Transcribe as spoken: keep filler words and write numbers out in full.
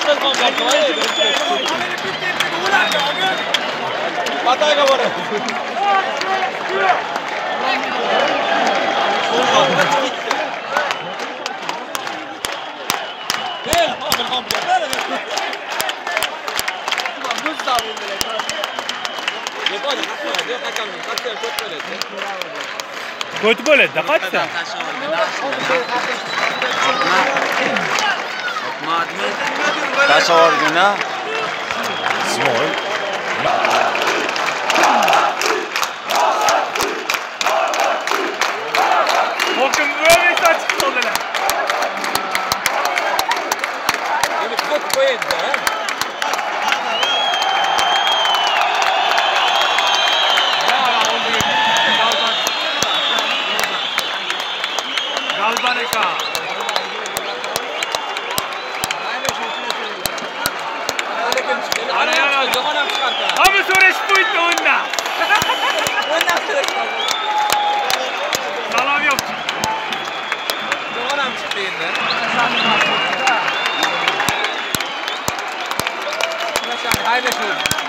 Patayga bor. Ko't bo'ladi, qachsa? Tasavvurgina. Ismoil. Hokim böyle saçık oldular. Yine kot koydu ha. Galbanika. Ana yana jo'g'anam chiqardi. Hamma so'rash qo'ydi undan. Undan so'rashdi. Salom yo'q. Jo'g'anam chiqdi endi. Nasha haylashuv.